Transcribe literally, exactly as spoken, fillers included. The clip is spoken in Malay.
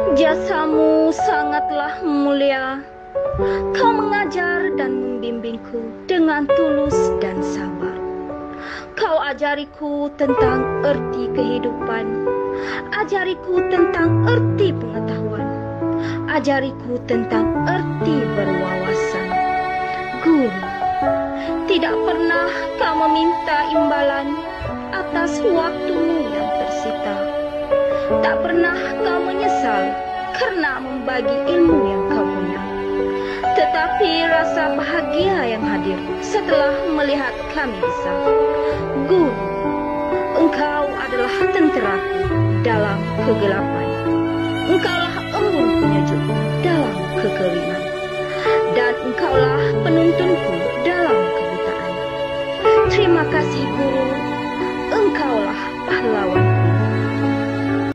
Jasamu sangatlah mulia. Kau mengajar dan membimbingku dengan tulus dan sabar. Kau ajariku tentang erti kehidupan, ajariku tentang erti pengetahuan, ajariku tentang erti berwawasan. Guru, tidak pernah kau meminta imbalan atas waktumu yang tersita. Tak pernah kau menyesal karena membagi ilmu yang kau punya. Tetapi rasa bahagia yang hadir setelah melihat kami bisa. Guru, engkau adalah tenteraku dalam kegelapan. Engkaulah embun penyejuk dalam kekeringan.